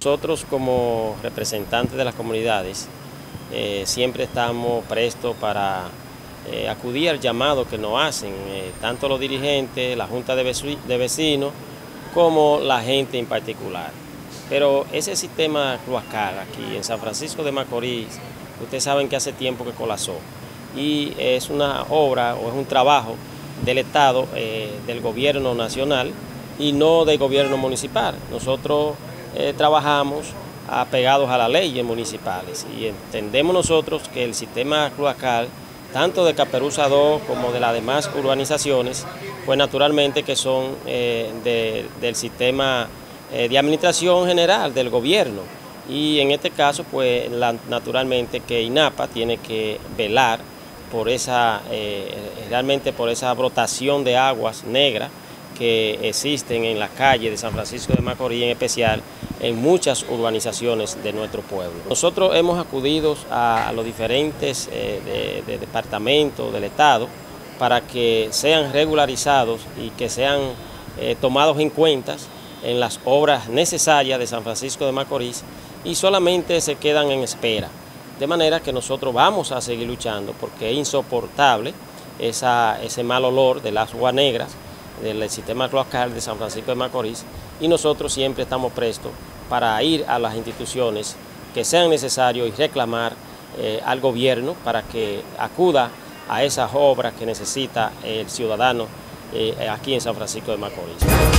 Nosotros como representantes de las comunidades siempre estamos prestos para acudir al llamado que nos hacen tanto los dirigentes, la Junta de Vecinos, como la gente en particular. Pero ese sistema cloacal aquí en San Francisco de Macorís, ustedes saben que hace tiempo que colapsó y es una obra o es un trabajo del Estado, del gobierno nacional y no del gobierno municipal. Nosotros trabajamos apegados a las leyes municipales y entendemos nosotros que el sistema cloacal, tanto de Caperuza 2 como de las demás urbanizaciones, pues naturalmente que son del sistema de administración general del gobierno. Y en este caso, pues naturalmente que INAPA tiene que velar por realmente por esa brotación de aguas negras que existen en la calle de San Francisco de Macorís, en especial en muchas urbanizaciones de nuestro pueblo. Nosotros hemos acudido a los diferentes departamentos del Estado para que sean regularizados y que sean tomados en cuenta en las obras necesarias de San Francisco de Macorís y solamente se quedan en espera. De manera que nosotros vamos a seguir luchando porque es insoportable ese mal olor de las aguas negras del sistema cloacal de San Francisco de Macorís y nosotros siempre estamos prestos para ir a las instituciones que sean necesarias y reclamar al gobierno para que acuda a esas obras que necesita el ciudadano aquí en San Francisco de Macorís.